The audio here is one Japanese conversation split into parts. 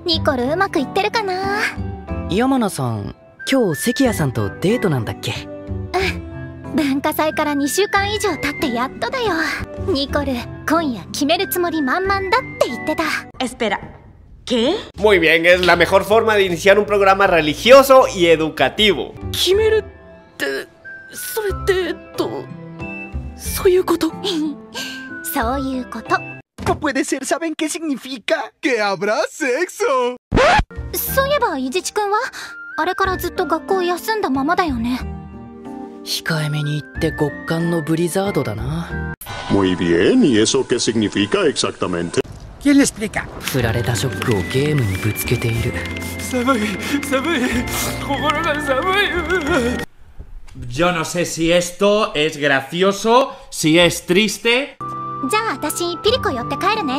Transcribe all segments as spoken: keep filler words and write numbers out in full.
ニコルうまくいってるかな。 山名さん、今日関谷さんとデートなんだっけ？ うん、文化祭からにしゅうかん以上経ってやっとだよ。ニコル、今夜決めるつもり満々だって言ってた。 Espera, ¿qué? Muy bien, es la mejor forma de iniciar un programa religioso y educativo. 決めるって、それってえっと、そういうこと？ そういうこと。 No puede ser, ¿saben qué significa? ¡Que habrá sexo! そういえば、伊地知くんはあれからずっと学校休んだままだよね。 控えめに言って極寒のブリザードだな。 Muy bien, ¿y eso qué significa exactamente? ¿Quién le explica? 振られたショックをゲームにぶつけている。 寒い、寒い、心が寒い。 Yo no sé si esto es gracioso, si es triste. じゃあ私ピリコ寄って帰るね。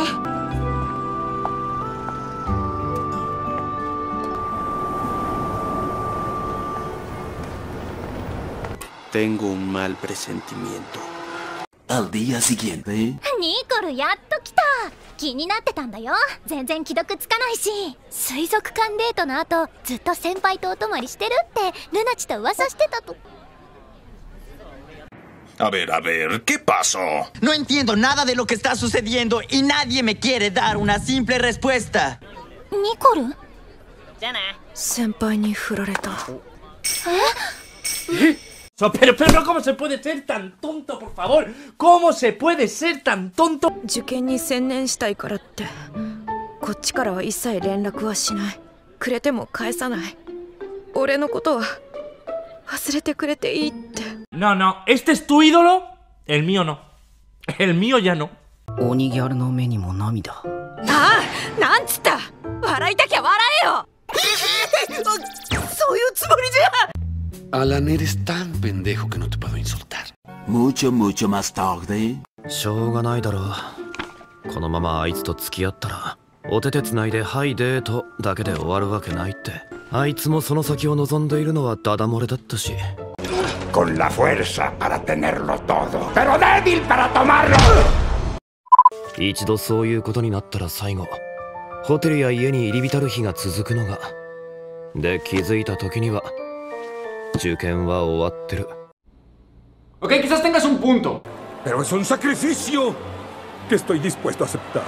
Tengo un mal presentimiento. Al día siguiente. ニコルやっと来た。気になってたんだよ。全然既読つかないし。水族館デートの後ずっと先輩とお泊まりしてるってルナチと噂してたと。 A ver, a ver, ¿qué pasó? No entiendo nada de lo que está sucediendo y nadie me quiere dar una simple respuesta. ニコル？ じゃあな。 先輩に振られた。 ¿Eh? So, pero, pero, ¿cómo se puede ser tan tonto, por favor? ¿Cómo se puede ser tan tonto? 受験に専念したいからって、こっちからは一切連絡はしない。くれても返さない。俺のことは忘れてくれていいって。 No, no, ¿este es tu ídolo? El mío no. El mío ya no. 鬼ギャルの目にも涙。 ああ、なんつった。笑いたきゃ笑えよ。そういうつもりじゃ。 Alan, eres tan pendejo que no te puedo insultar. Mucho, mucho más tarde. しょうがないだろう。このままあいつと付き合ったらお手手つないで「はいデート」だけで終わるわけないって。あいつもその先を望んでいるのはダダ漏れだったし。 Con la fuerza para tenerlo todo, pero débil para tomarlo. 一度そういうことになったら最後ホテルや家に入り浸る日が続くのが。で気づいた時には受験は終わってる。 Ok, quizás tengas un punto. Pero es un sacrificio que estoy dispuesto a aceptar.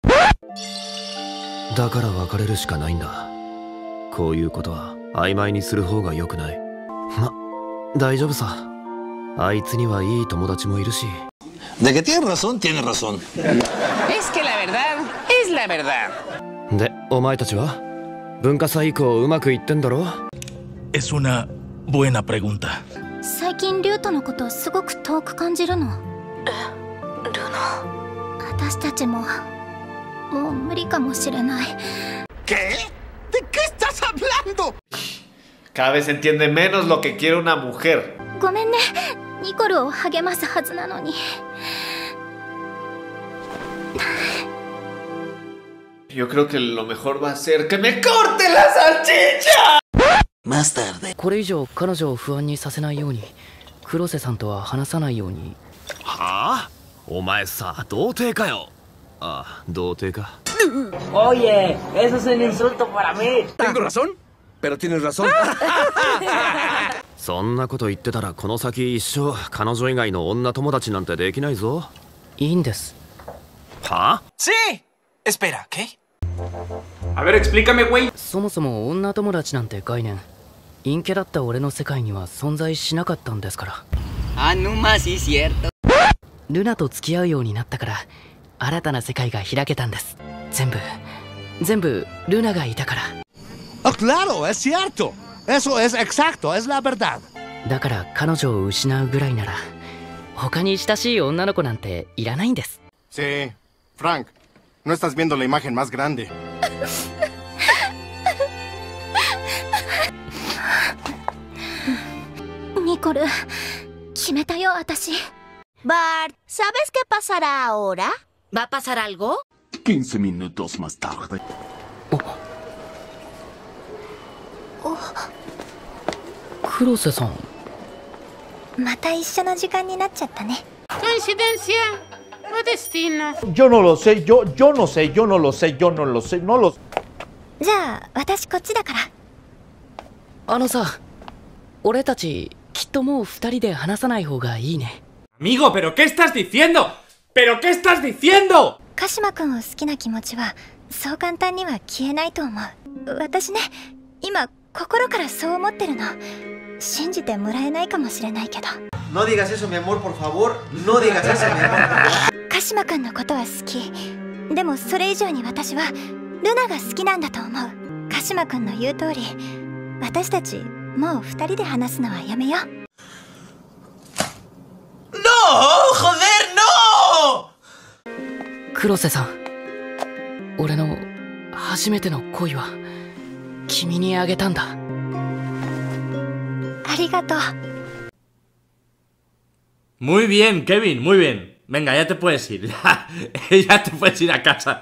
だから別れるしかないんだ。こういうことは曖昧にする方が良くない。ま、大丈夫さ。あいつにはいい友達もいるし。 De que tienes razón, tienes razón. Es que la verdad es la verdad. で、お前たちは文化祭以降うまくいってんだろ？ Es una buena pregunta. 最近リュウとのことすごく遠く感じるの。 え、ルナ。 私たちももう無理かもしれない。 ¿Qué? ¿De qué estás hablando? Cada vez entiende menos lo que quiere una mujer. ごめんね。ニコルを励ますはずなのに。 Yo creo que lo mejor va a ser que me corte la salchicha. Más tarde. これ以上彼女を不安にさせないように黒瀬さんとは話さないように。 はあ？お前さ、童貞かよ。ああ、童貞か。 Oye, eso es un insulto para mí. Tengo razón, pero tienes razón. そんなこと言ってたらこの先一生彼女以外の女友達なんてできないぞ。 いいんです。 はあ？ Sí. Espera, ¿qué? A ver, explícame, güey. そもそも女友達なんて概念陰キャだった俺の世界には存在しなかったんですから。 Ah, no más, sí, cierto. ルナと付き合うようになったから新たな世界が開けたんです。全部全部ルナがいたから。 Ah, claro, es cierto. Eso es exacto, es la verdad. だから彼女を失うぐらいなら他に親しい女の子なんていらないんです。 Sí, Frank, no estás viendo la imagen más grande. ニコル、決めたよ私。 Bart, ¿sabes qué pasará ahora? ¿Va a pasar algo? quince minutos más tarde. 黒瀬さん。 また一緒の時間になっちゃったね。 Coincidencia o destino. Yo no lo sé, yo, yo no sé, yo no lo sé, yo no lo sé, no lo sé. じゃあ私こっちだから。 あのさ、俺たちきっともう二人で話さない方がいいね。 Amigo, pero ¿qué estás diciendo? ¿Pero qué estás diciendo? 鹿島くんを好きな気持ちはそう簡単には消えないと思う。私ね、今心からそう思ってるの。信じてもらえないかもしれないけど。 No digas eso, mi amor, por favor. No digas eso, mi amor. 鹿島くんのことは好き。でもそれ以上に私はルナが好きなんだと思う。鹿島くんの言う通り、私たちもう二人で話すのはやめよう。 No, joder, no! 黒瀬さん、俺の初めての恋は君にあげたんだ。 ありがとう。 Muy bien, Kevin, muy bien. Venga, ya te puedes ir. Ya, ya te puedes ir a casa.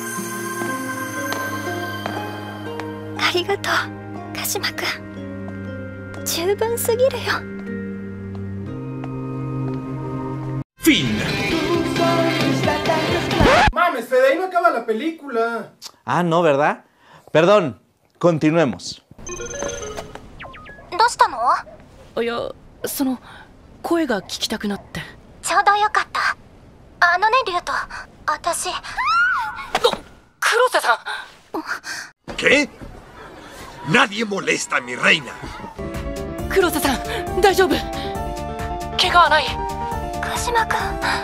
ありがとう、鹿島くん。十分すぎるよ。 Fin. Mames, Fede, ahí no acaba la película. Ah, no, ¿verdad? Perdón, continuemos. どうしたの？ いや、その声が聞きたくなって。 ちょうどよかった。あのね、リュウト、私。 黒瀬さん。¿Qué? Nadie molesta a mi reina. 黒瀬さん、大丈夫？怪我はない？ 鹿島くん。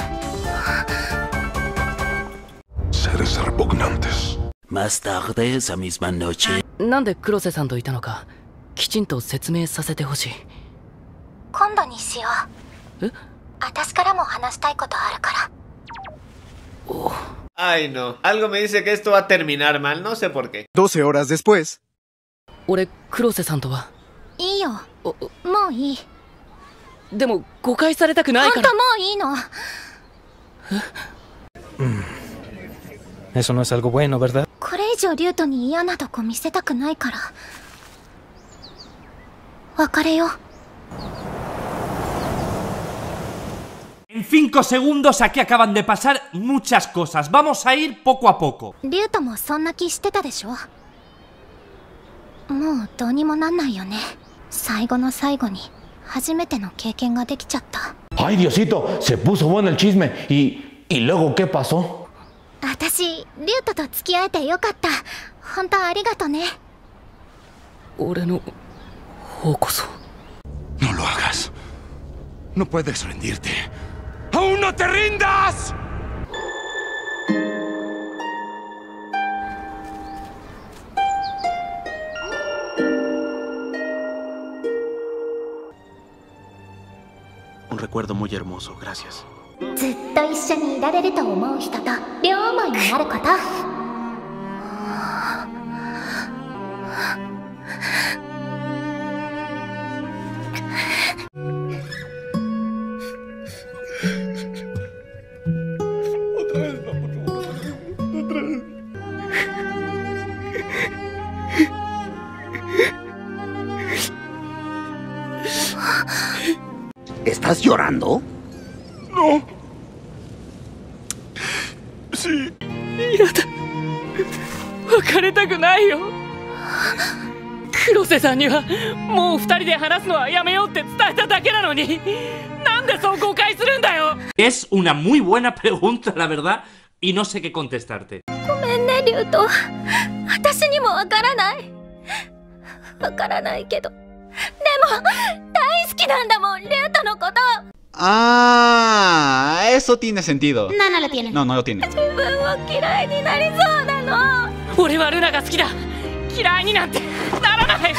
Seres repugnantes. Más tarde esa misma noche. なんで黒瀬さんといたのかきちんと説明させてほしい。 今度にしよう。 え？ 私からも話したいことあるから。 Ay, no. Algo me dice que esto va a terminar mal, no sé por qué. doce horas después. 俺、黒瀬さんとは。 いいよ。もういい。 でも誤解されたくないから。 ほんともういいの。 Eso no es algo bueno, ¿verdad? これ以上リュウトに嫌なとこ見せたくないから。別れよう。 En cinco segundos aquí acaban de pasar muchas cosas. Vamos a ir poco a poco. リュウトもそんな気してたでしょ。もうどうにもなんないよね。最後の最後に初めての経験ができちゃった。 Ay, Diosito, se puso bueno el chisme. ¿Y, y luego qué pasó? 私、リュウトと付き合えてよかった。本当ありがとね。 俺の方こそ。 No lo hagas. No puedes rendirte. ¡Aún no te rindas! Un recuerdo muy hermoso, gracias. ずっと一緒にいられると思う人と両思いになること。 ¿Estás llorando? No. Sí. やだ。別れたくないよ。黒瀬さんにはもう二人で話すのはやめようって伝えただけなのに、なんでそう誤解するんだよ。 Es una muy buena pregunta, la verdad, y no sé qué contestarte. ごめんね、リュウト。私にもわからない。わからないけど。でも、大好きなんだもん、リュウトのこと。 Ah, eso tiene sentido. No, no lo tiene. No, no lo tiene. 自分を嫌いになりそうなの。 俺はルナが好きだ。嫌いになんてならない。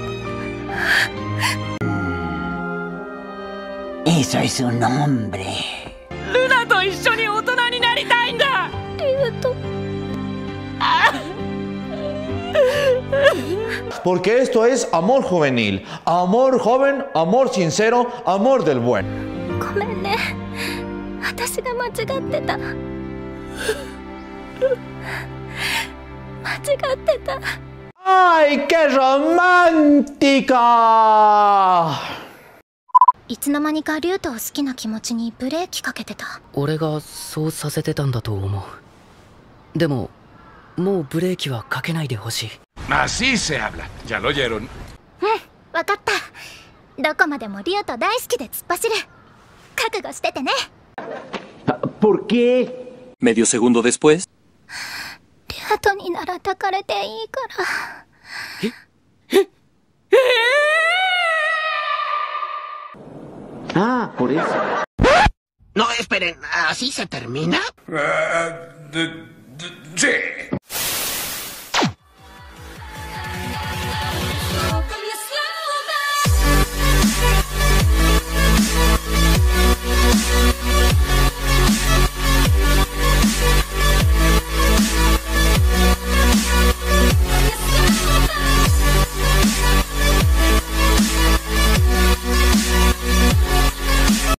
Eso es un hombre. ルナと一緒に大人になりたいんだ。 リュウト。 Porque esto es amor juvenil. Amor joven, amor sincero, amor del buen. ごめんね。私が間違ってた。間違ってた。 ¡Ay, qué romántica! いつの間にかリュウトを好きな気持ちにブレーキかけてた。 俺がそうさせてたんだと思う。でももうブレーキはかけないでほしい。 Así se habla. Ya lo oyeron. うん、わかった。どこまでもリオと大好きで突っ走る。覚悟しててね。 ¿Por qué? Medio segundo después. リオとになら抱かれていいから。 えええー、Ah, por eso. No, esperen, ¿así se termina? Uh, de, de, sí.